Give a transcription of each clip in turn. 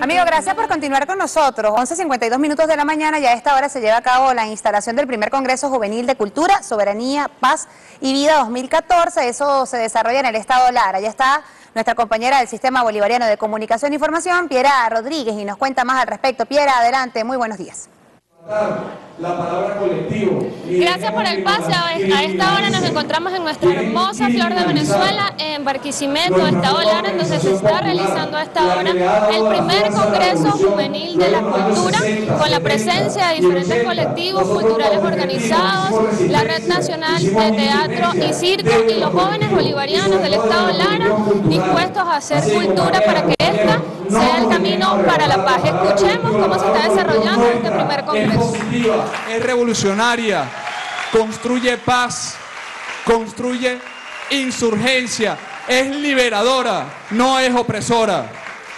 Amigo, gracias por continuar con nosotros. 11:52 minutos de la mañana y a esta hora se lleva a cabo la instalación del primer Congreso Juvenil de Cultura, Soberanía, Paz y Vida 2014. Eso se desarrolla en el estado Lara. Ya está nuestra compañera del Sistema Bolivariano de Comunicación e Información, Piera Rodríguez, y nos cuenta más al respecto. Piera, adelante, muy buenos días. La palabra colectivo. Gracias por el pase. A esta hora nos encontramos en nuestra hermosa Flor de Venezuela, en Barquisimeto, estado Lara, donde se está realizando a esta hora el primer Congreso Juvenil de la Cultura, con la presencia de diferentes colectivos culturales organizados, la Red Nacional de Teatro y Circo y los jóvenes bolivarianos del estado Lara, dispuestos a hacer cultura para que esta sea el camino para la paz. Escuchemos cómo se está desarrollando este primer Congreso. Es revolucionaria, construye paz, construye insurgencia, es liberadora, no es opresora.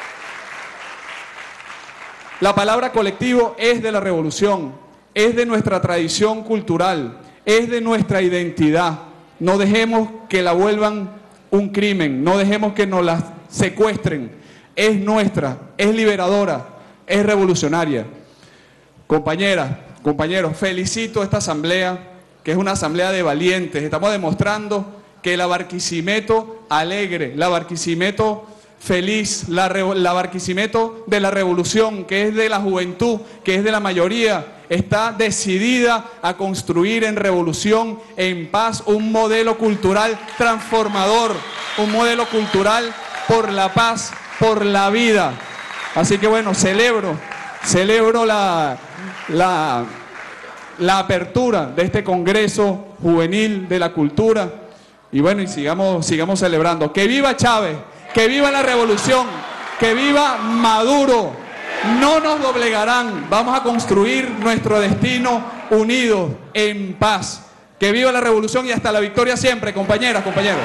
La palabra colectivo es de la revolución, es de nuestra tradición cultural, es de nuestra identidad. No dejemos que la vuelvan un crimen, no dejemos que nos la secuestren. Es nuestra, es liberadora, es revolucionaria. Compañeras, compañeros, felicito a esta asamblea, que es una asamblea de valientes. Estamos demostrando que la Barquisimeto alegre, la Barquisimeto feliz, la Barquisimeto de la revolución, que es de la juventud, que es de la mayoría, está decidida a construir en revolución, en paz, un modelo cultural transformador, un modelo cultural por la paz, por la vida. Así que bueno, celebro la apertura de este Congreso Juvenil de la Cultura y bueno, y sigamos celebrando. ¡Que viva Chávez! ¡Que viva la revolución! ¡Que viva Maduro! No nos doblegarán, vamos a construir nuestro destino unidos, en paz. ¡Que viva la revolución y hasta la victoria siempre, compañeras, compañeros!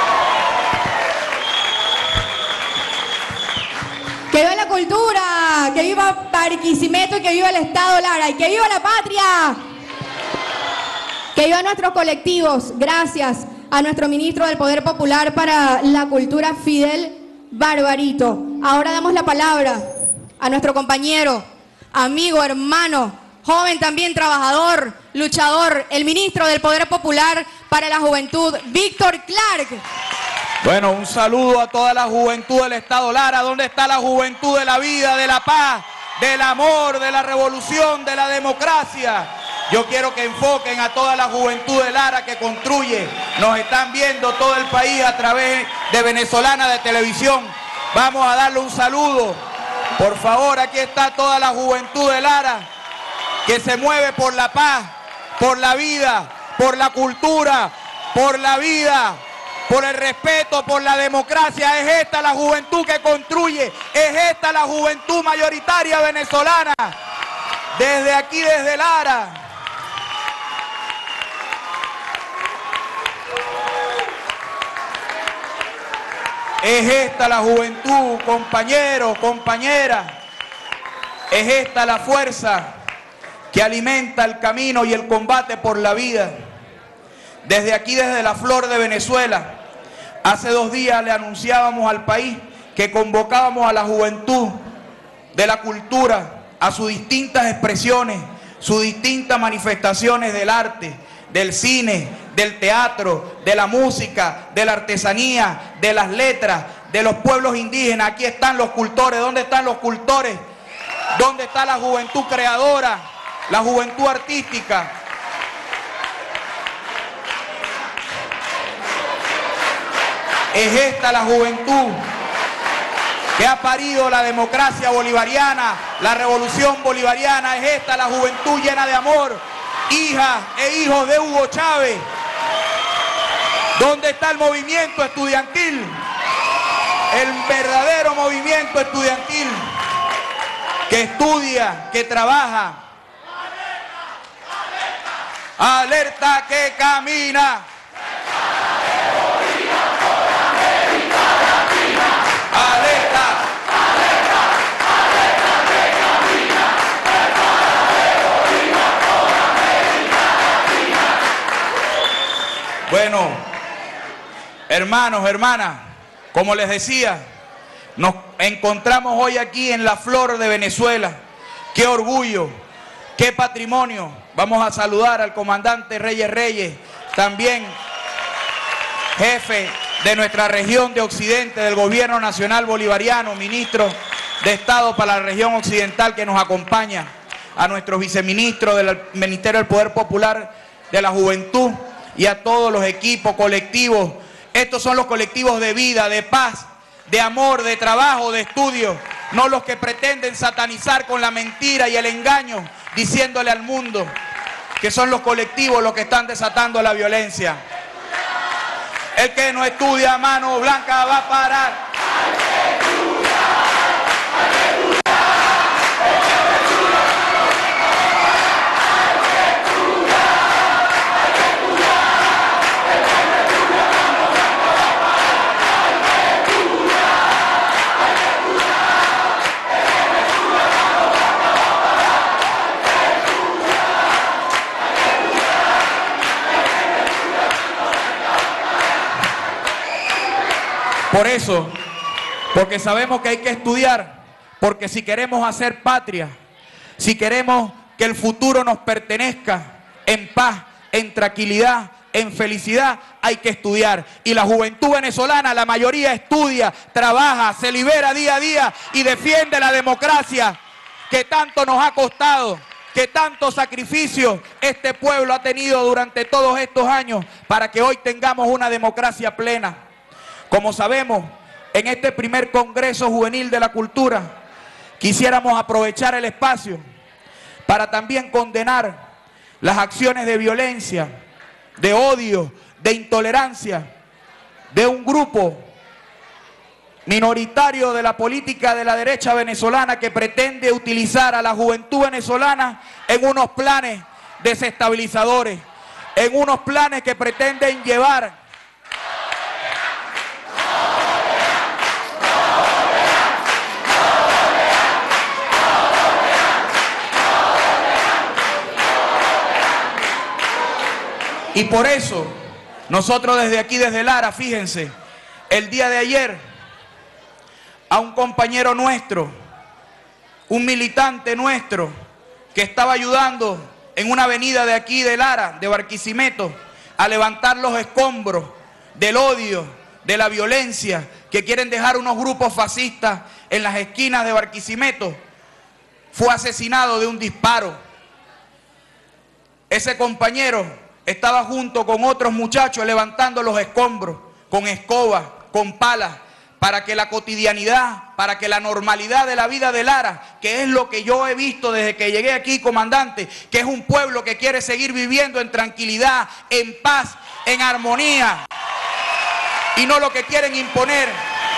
¡Que viva la cultura! ¡Que viva Barquisimeto y que viva el estado Lara! ¡Y que viva la patria! ¡Que viva nuestros colectivos! Gracias a nuestro ministro del Poder Popular para la Cultura, Fidel Barbarito. Ahora damos la palabra a nuestro compañero, amigo, hermano, joven también, trabajador, luchador, el ministro del Poder Popular para la Juventud, Víctor Clark. Bueno, un saludo a toda la juventud del estado Lara. ¿Dónde está la juventud de la vida, de la paz, del amor, de la revolución, de la democracia? Yo quiero que enfoquen a toda la juventud de Lara que construye. Nos están viendo todo el país a través de Venezolana de Televisión. Vamos a darle un saludo. Por favor, aquí está toda la juventud de Lara que se mueve por la paz, por la vida, por la cultura, por la vida, por el respeto, por la democracia. Es esta la juventud que construye, es esta la juventud mayoritaria venezolana. Desde aquí, desde Lara. Es esta la juventud, compañeros, compañeras. Es esta la fuerza que alimenta el camino y el combate por la vida. Desde aquí, desde la Flor de Venezuela, hace 2 días le anunciábamos al país que convocábamos a la juventud de la cultura a sus distintas expresiones, sus distintas manifestaciones del arte, del cine, del teatro, de la música, de la artesanía, de las letras, de los pueblos indígenas. Aquí están los cultores. ¿Dónde están los cultores? ¿Dónde está la juventud creadora, la juventud artística? Es esta la juventud que ha parido la democracia bolivariana, la revolución bolivariana. Es esta la juventud llena de amor, hijas e hijos de Hugo Chávez. ¿Dónde está el movimiento estudiantil? El verdadero movimiento estudiantil que estudia, que trabaja. Alerta que camina. Alerta. Bueno, hermanos, hermanas, como les decía, Nos encontramos hoy aquí en la flor de Venezuela. ¡Qué orgullo! ¡Qué patrimonio! Vamos a saludar al comandante Reyes, también jefe de nuestra región de Occidente del Gobierno Nacional Bolivariano, ministro de Estado para la región occidental que nos acompaña, a nuestros viceministros del Ministerio del Poder Popular de la Juventud y a todos los equipos colectivos. Estos son los colectivos de vida, de paz, de amor, de trabajo, de estudio, no los que pretenden satanizar con la mentira y el engaño, diciéndole al mundo que son los colectivos los que están desatando la violencia. El que no estudia, mano blanca va a parar. Por eso, porque sabemos que hay que estudiar, porque si queremos hacer patria, si queremos que el futuro nos pertenezca en paz, en tranquilidad, en felicidad, hay que estudiar. Y la juventud venezolana, la mayoría estudia, trabaja, se libera día a día y defiende la democracia que tanto nos ha costado, que tanto sacrificio este pueblo ha tenido durante todos estos años para que hoy tengamos una democracia plena. Como sabemos, en este primer Congreso Juvenil de la Cultura, quisiéramos aprovechar el espacio para también condenar las acciones de violencia, de odio, de intolerancia, de un grupo minoritario de la política de la derecha venezolana que pretende utilizar a la juventud venezolana en unos planes desestabilizadores, en unos planes que pretenden llevar y por eso, nosotros desde aquí, desde Lara, fíjense, el día de ayer, a un compañero nuestro, un militante nuestro, que estaba ayudando en una avenida de aquí de Lara, de Barquisimeto, a levantar los escombros del odio, de la violencia, que quieren dejar unos grupos fascistas en las esquinas de Barquisimeto, fue asesinado de un disparo. Ese compañero estaba junto con otros muchachos levantando los escombros, con escobas, con palas, para que la cotidianidad, para que la normalidad de la vida de Lara, que es lo que yo he visto desde que llegué aquí, comandante, que es un pueblo que quiere seguir viviendo en tranquilidad, en paz, en armonía, y no lo que quieren imponer.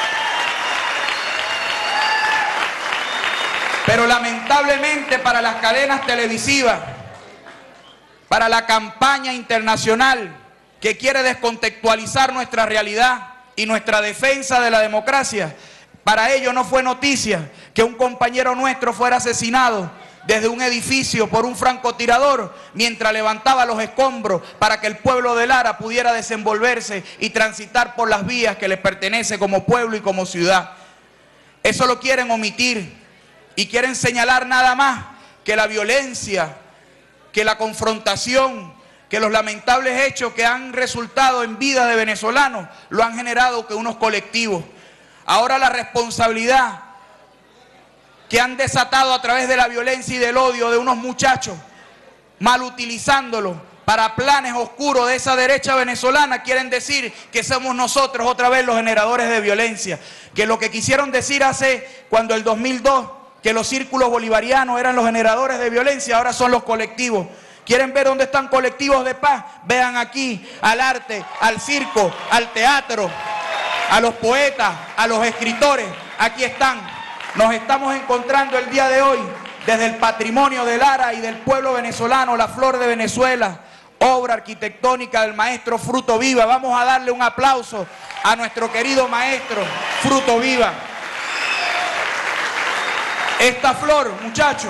Pero lamentablemente para las cadenas televisivas, para la campaña internacional que quiere descontextualizar nuestra realidad y nuestra defensa de la democracia, para ello no fue noticia que un compañero nuestro fuera asesinado desde un edificio por un francotirador mientras levantaba los escombros para que el pueblo de Lara pudiera desenvolverse y transitar por las vías que les pertenece como pueblo y como ciudad. Eso lo quieren omitir y quieren señalar nada más que la violencia, que la confrontación, que los lamentables hechos que han resultado en vida de venezolanos lo han generado que unos colectivos. Ahora la responsabilidad que han desatado a través de la violencia y del odio de unos muchachos, mal utilizándolo para planes oscuros de esa derecha venezolana, quieren decir que somos nosotros otra vez los generadores de violencia. Que lo que quisieron decir cuando el 2002, que los círculos bolivarianos eran los generadores de violencia, ahora son los colectivos. ¿Quieren ver dónde están colectivos de paz? Vean aquí al arte, al circo, al teatro, a los poetas, a los escritores. Aquí están. Nos estamos encontrando el día de hoy desde el patrimonio de Lara y del pueblo venezolano, la flor de Venezuela, obra arquitectónica del maestro Fruto Viva. Vamos a darle un aplauso a nuestro querido maestro Fruto Viva. Esta flor, muchachos,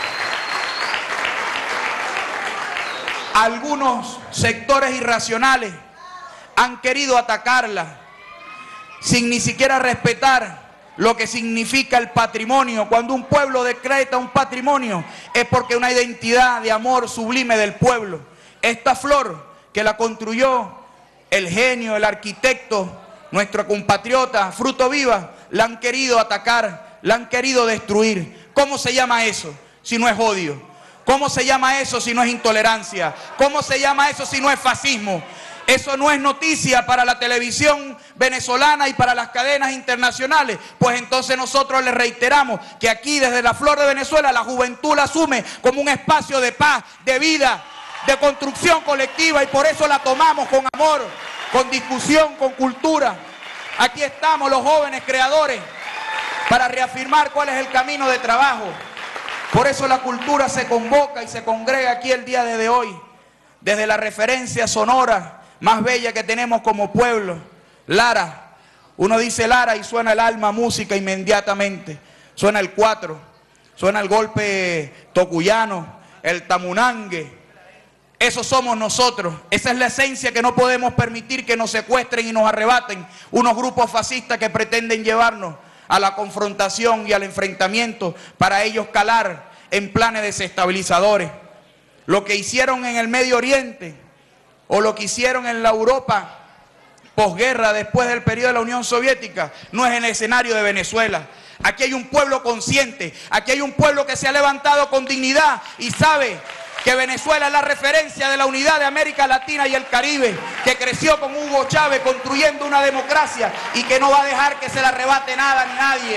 algunos sectores irracionales han querido atacarla sin ni siquiera respetar lo que significa el patrimonio. Cuando un pueblo decreta un patrimonio es porque una identidad de amor sublime del pueblo. Esta flor que la construyó el genio, el arquitecto, nuestro compatriota Fruto Viva, la han querido atacar, la han querido destruir. ¿Cómo se llama eso si no es odio? ¿Cómo se llama eso si no es intolerancia? ¿Cómo se llama eso si no es fascismo? Eso no es noticia para la televisión venezolana y para las cadenas internacionales. Pues entonces nosotros le reiteramos que aquí desde la Flor de Venezuela la juventud la asume como un espacio de paz, de vida, de construcción colectiva, y por eso la tomamos con amor, con discusión, con cultura. Aquí estamos los jóvenes creadores para reafirmar cuál es el camino de trabajo. Por eso la cultura se convoca y se congrega aquí el día de hoy, desde la referencia sonora más bella que tenemos como pueblo, Lara. Uno dice Lara y suena el alma música inmediatamente. Suena el cuatro, suena el golpe tocuyano, el tamunangue. Eso somos nosotros. Esa es la esencia que no podemos permitir que nos secuestren y nos arrebaten unos grupos fascistas que pretenden llevarnos a la confrontación y al enfrentamiento para ellos calar en planes desestabilizadores. Lo que hicieron en el Medio Oriente o lo que hicieron en la Europa posguerra después del periodo de la Unión Soviética no es en el escenario de Venezuela. Aquí hay un pueblo consciente, aquí hay un pueblo que se ha levantado con dignidad y sabe que Venezuela es la referencia de la unidad de América Latina y el Caribe, que creció con Hugo Chávez construyendo una democracia y que no va a dejar que se le arrebate nada ni nadie.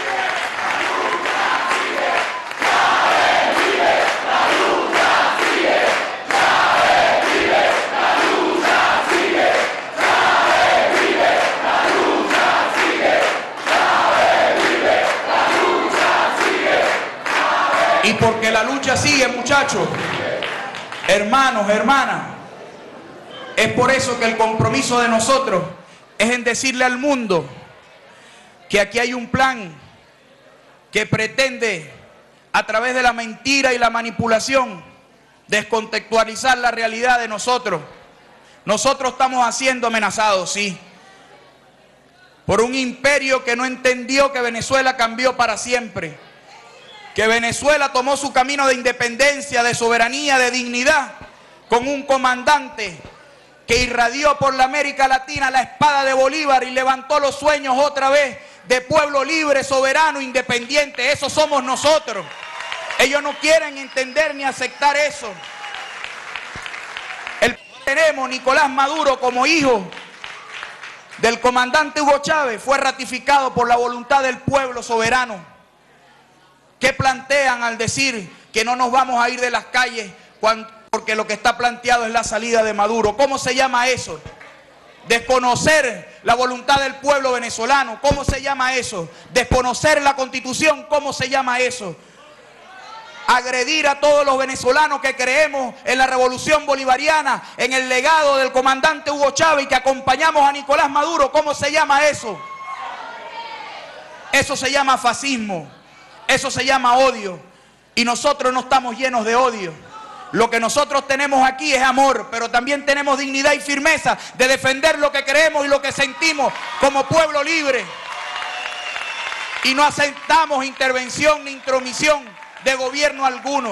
Y porque la lucha sigue, muchachos, hermanos, hermanas, es por eso que el compromiso de nosotros es en decirle al mundo que aquí hay un plan que pretende, a través de la mentira y la manipulación, descontextualizar la realidad de nosotros. Nosotros estamos siendo amenazados, sí, por un imperio que no entendió que Venezuela cambió para siempre, que Venezuela tomó su camino de independencia, de soberanía, de dignidad, con un comandante que irradió por la América Latina la espada de Bolívar y levantó los sueños otra vez de pueblo libre, soberano, independiente. Eso somos nosotros. Ellos no quieren entender ni aceptar eso. Tenemos Nicolás Maduro como hijo del comandante Hugo Chávez, fue ratificado por la voluntad del pueblo soberano. ¿Qué plantean al decir que no nos vamos a ir de las calles porque lo que está planteado es la salida de Maduro? ¿Cómo se llama eso? Desconocer la voluntad del pueblo venezolano. ¿Cómo se llama eso? Desconocer la Constitución. ¿Cómo se llama eso? Agredir a todos los venezolanos que creemos en la revolución bolivariana, en el legado del comandante Hugo Chávez y que acompañamos a Nicolás Maduro. ¿Cómo se llama eso? Eso se llama fascismo. Eso se llama odio, y nosotros no estamos llenos de odio. Lo que nosotros tenemos aquí es amor, pero también tenemos dignidad y firmeza de defender lo que creemos y lo que sentimos como pueblo libre. Y no aceptamos intervención ni intromisión de gobierno alguno.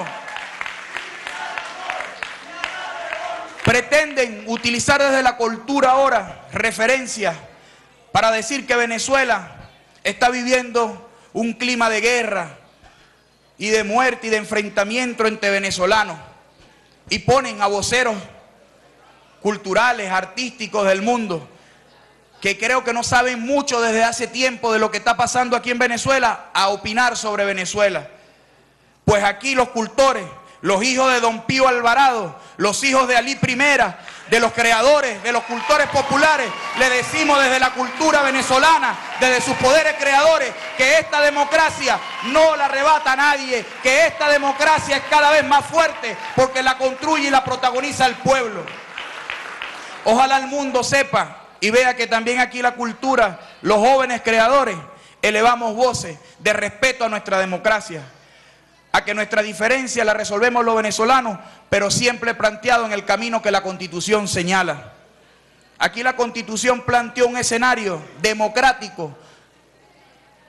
Pretenden utilizar desde la cultura ahora referencias para decir que Venezuela está viviendo un clima de guerra y de muerte y de enfrentamiento entre venezolanos, y ponen a voceros culturales, artísticos del mundo, que creo que no saben mucho desde hace tiempo de lo que está pasando aquí en Venezuela, a opinar sobre Venezuela. Pues aquí los cultores, los hijos de Don Pío Alvarado, los hijos de Alí Primera, de los creadores, de los cultores populares, le decimos desde la cultura venezolana, desde sus poderes creadores, que esta democracia no la arrebata a nadie, que esta democracia es cada vez más fuerte porque la construye y la protagoniza el pueblo. Ojalá el mundo sepa y vea que también aquí la cultura, los jóvenes creadores, elevamos voces de respeto a nuestra democracia, a que nuestra diferencia la resolvemos los venezolanos, pero siempre planteado en el camino que la Constitución señala. Aquí la Constitución planteó un escenario democrático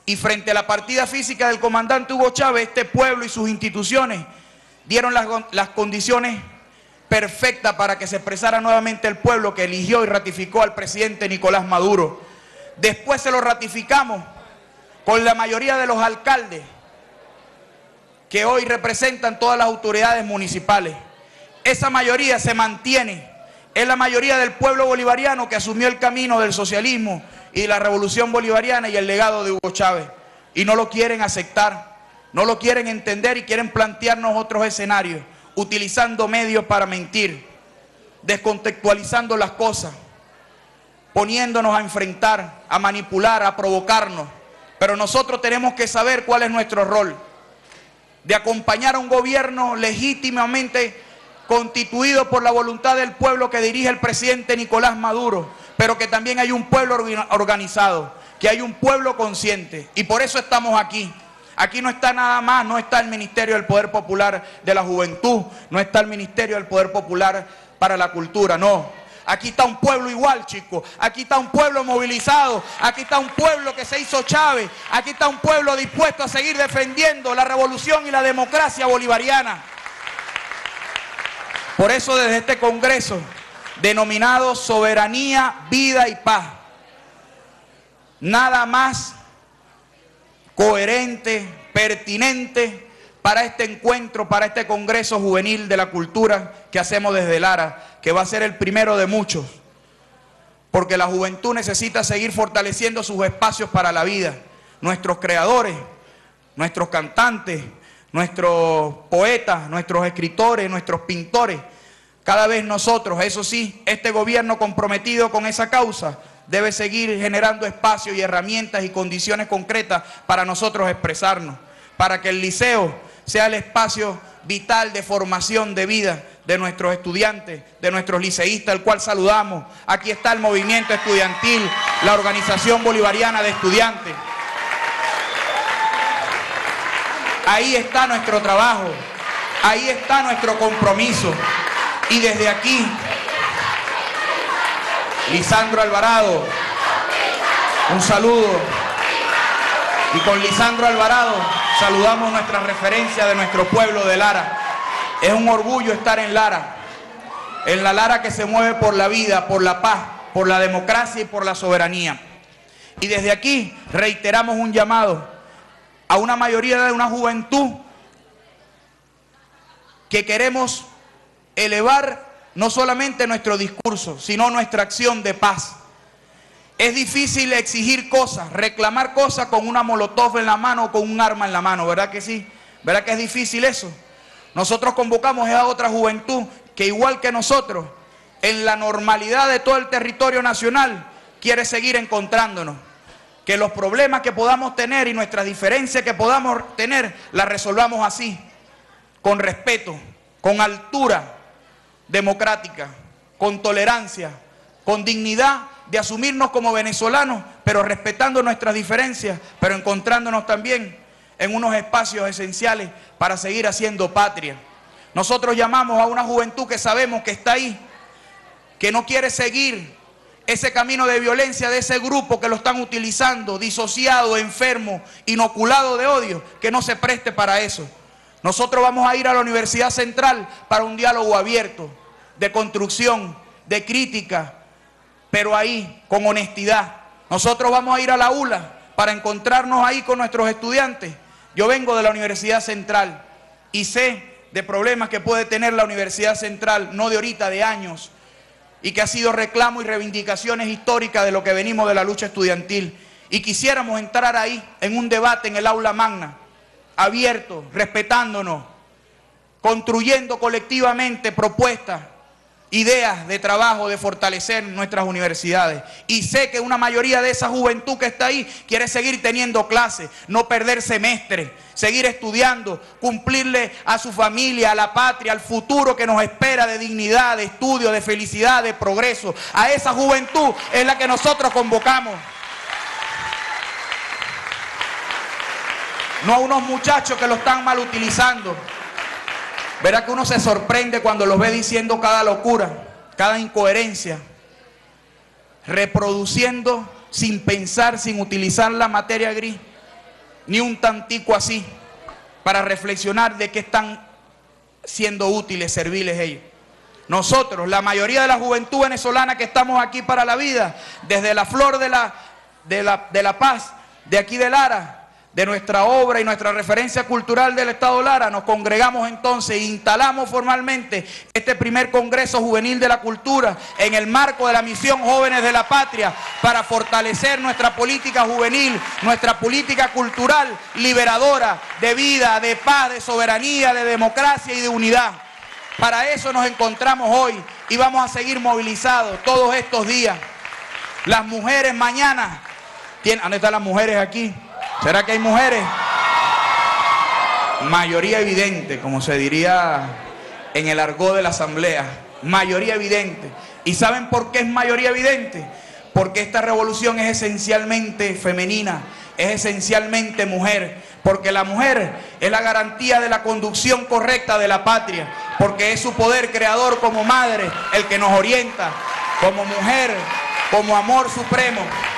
Y frente a la partida física del comandante Hugo Chávez, este pueblo y sus instituciones dieron las condiciones perfectas para que se expresara nuevamente el pueblo que eligió y ratificó al presidente Nicolás Maduro. Después se lo ratificamos con la mayoría de los alcaldes que hoy representan todas las autoridades municipales. Esa mayoría se mantiene, es la mayoría del pueblo bolivariano que asumió el camino del socialismo y de la revolución bolivariana y el legado de Hugo Chávez. Y no lo quieren aceptar, no lo quieren entender y quieren plantearnos otros escenarios, utilizando medios para mentir, descontextualizando las cosas, poniéndonos a enfrentar, a manipular, a provocarnos. Pero nosotros tenemos que saber cuál es nuestro rol, de acompañar a un gobierno legítimamente constituido por la voluntad del pueblo que dirige el presidente Nicolás Maduro, pero que también hay un pueblo organizado, que hay un pueblo consciente, y por eso estamos aquí. Aquí no está nada más, no está el Ministerio del Poder Popular de la Juventud, no está el Ministerio del Poder Popular para la Cultura, no. Aquí está un pueblo igual, chicos. Aquí está un pueblo movilizado. Aquí está un pueblo que se hizo Chávez. Aquí está un pueblo dispuesto a seguir defendiendo la revolución y la democracia bolivariana. Por eso desde este Congreso, denominado Soberanía, Vida y Paz, nada más coherente, pertinente para este encuentro, para este Congreso Juvenil de la Cultura que hacemos desde Lara, que va a ser el primero de muchos, porque la juventud necesita seguir fortaleciendo sus espacios para la vida. Nuestros creadores, nuestros cantantes, nuestros poetas, nuestros escritores, nuestros pintores, cada vez nosotros, eso sí, este gobierno comprometido con esa causa, debe seguir generando espacios y herramientas y condiciones concretas para nosotros expresarnos, para que el liceo sea el espacio vital de formación de vida de nuestros estudiantes, de nuestros liceístas, el cual saludamos. Aquí está el movimiento estudiantil, la Organización Bolivariana de Estudiantes. Ahí está nuestro trabajo, ahí está nuestro compromiso. Y desde aquí, Lisandro Alvarado, un saludo. Y con Lisandro Alvarado saludamos nuestra referencia de nuestro pueblo de Lara. Es un orgullo estar en la Lara que se mueve por la vida, por la paz, por la democracia y por la soberanía. Y desde aquí reiteramos un llamado a una mayoría de una juventud que queremos elevar no solamente nuestro discurso, sino nuestra acción de paz. Es difícil exigir cosas, reclamar cosas con una molotov en la mano o con un arma en la mano, ¿verdad que sí? ¿Verdad que es difícil eso? Nosotros convocamos a otra juventud que igual que nosotros, en la normalidad de todo el territorio nacional, quiere seguir encontrándonos. Que los problemas que podamos tener y nuestras diferencias que podamos tener, las resolvamos así, con respeto, con altura democrática, con tolerancia, con dignidad de asumirnos como venezolanos, pero respetando nuestras diferencias, pero encontrándonos también en unos espacios esenciales para seguir haciendo patria. Nosotros llamamos a una juventud que sabemos que está ahí, que no quiere seguir ese camino de violencia de ese grupo que lo están utilizando, disociado, enfermo, inoculado de odio, que no se preste para eso. Nosotros vamos a ir a la Universidad Central para un diálogo abierto, de construcción, de crítica, pero ahí, con honestidad. Nosotros vamos a ir a la ULA para encontrarnos ahí con nuestros estudiantes. Yo vengo de la Universidad Central y sé de problemas que puede tener la Universidad Central, no de ahorita, de años, y que ha sido reclamo y reivindicaciones históricas de lo que venimos de la lucha estudiantil. Y quisiéramos entrar ahí en un debate en el aula magna, abierto, respetándonos, construyendo colectivamente propuestas, ideas de trabajo, de fortalecer nuestras universidades. Y sé que una mayoría de esa juventud que está ahí quiere seguir teniendo clases, no perder semestre, seguir estudiando, cumplirle a su familia, a la patria, al futuro que nos espera de dignidad, de estudio, de felicidad, de progreso. A esa juventud es la que nosotros convocamos. No a unos muchachos que lo están mal utilizando. Verá que uno se sorprende cuando los ve diciendo cada locura, cada incoherencia, reproduciendo sin pensar, sin utilizar la materia gris, ni un tantico así, para reflexionar de qué están siendo útiles, serviles ellos. Nosotros, la mayoría de la juventud venezolana que estamos aquí para la vida, desde la flor de la paz, de aquí de Lara, de nuestra obra y nuestra referencia cultural del Estado Lara, nos congregamos entonces e instalamos formalmente este primer Congreso Juvenil de la Cultura en el marco de la misión Jóvenes de la Patria, para fortalecer nuestra política juvenil, nuestra política cultural liberadora de vida, de paz, de soberanía, de democracia y de unidad. Para eso nos encontramos hoy y vamos a seguir movilizados todos estos días. Las mujeres mañana, ¿dónde están las mujeres aquí? ¿Será que hay mujeres? Mayoría evidente, como se diría en el argot de la asamblea. Mayoría evidente. ¿Y saben por qué es mayoría evidente? Porque esta revolución es esencialmente femenina, es esencialmente mujer. Porque la mujer es la garantía de la conducción correcta de la patria. Porque es su poder creador como madre el que nos orienta, como mujer, como amor supremo.